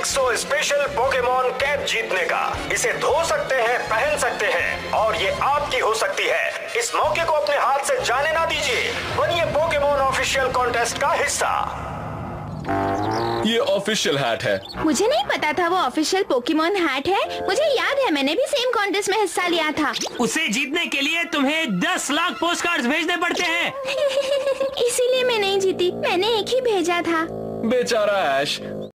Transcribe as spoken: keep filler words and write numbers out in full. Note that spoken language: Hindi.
एक सौ स्पेशल पोकेमॉन कैप जीतने का। इसे धो सकते हैं, पहन सकते हैं और ये आपकी हो सकती है। इस मौके को अपने हाथ से जाने ना दीजिए। बनिए पोकेमॉन ऑफिशियल कॉन्टेस्ट का हिस्सा। ये ऑफिशियल हैट है। मुझे नहीं पता था वो ऑफिशियल पोकेमॉन हैट है। मुझे याद है मैंने भी सेम कॉन्टेस्ट में हिस्सा लिया था। उसे जीतने के लिए तुम्हें दस लाख पोस्ट कार्ड भेजने पड़ते हैं। इसीलिए मैं नहीं जीती, मैंने एक ही भेजा था। बेचारा ऐश,